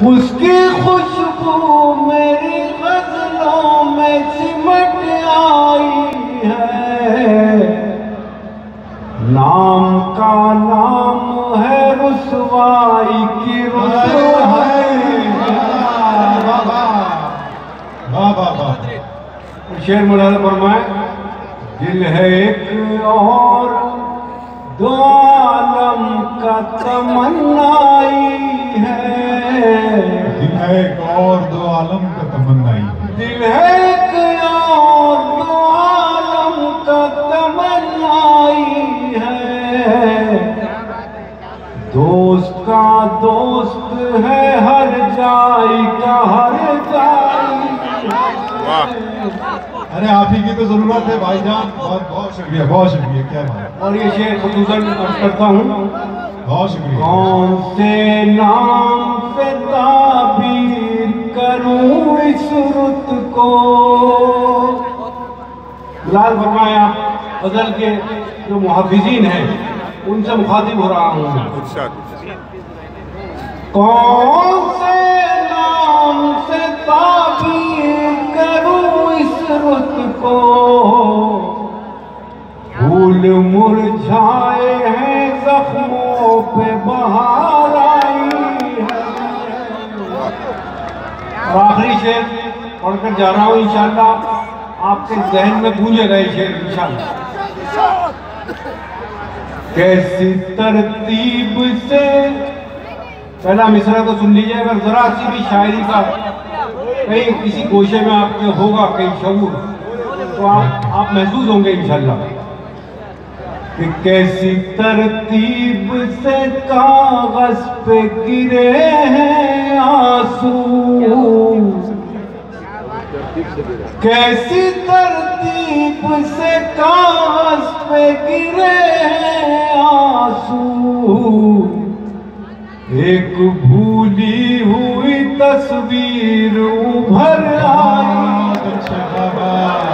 उसकी खुशबू मेरी गजलों में सिमट आई है। नाम का नाम है रुसवाई की रुसवाई। शेर मुलाज़ा फरमाए, दिल है एक और दो आलम का तमन्नाई है। दिल है एक और दो आलम का तमन्नाई है। दिल है एक और दो आलम का तमन्नाई है। दोस्त का दोस्त है हर जाई का हर जाई। अरे आप ही की तो जरूरत है भाईजान। बहुत बहुत शुक्रिया, बहुत शुक्रिया। क्या बात। और ये शेर खुसूसन अर्ज करता हूँ, बहुत शुक्रिया। कौन से नाम से ताबीर करूं इस रुत को। लाल फरमाए, आप गजल के जो मुहाफिजीन हैं उनसे मुखातिब हो रहा हूँ। कौन से नाम से ताबीर करूं इस रुत को। फूल मुरझाए हैं जख्मों पे बहार आई है। और आखिरी शेर पढ़कर जा रहा हूँ, इंशाअल्लाह आपके जहन में गूंजेगा ये शेर इंशाअल्लाह। कैसी तरतीब से, पहला मिसरा तो सुन लीजिए, अगर जरा सी भी शायरी का कहीं किसी गोशे में आपके होगा कहीं शऊर, तो आप महसूस होंगे इंशाअल्लाह कि कैसी तरतीब से कागज पे गिरे हैं आंसू। कैसी तरतीब से कागज पे गिरे हैं आंसू। एक भूली हुई तस्वीर उभर आई।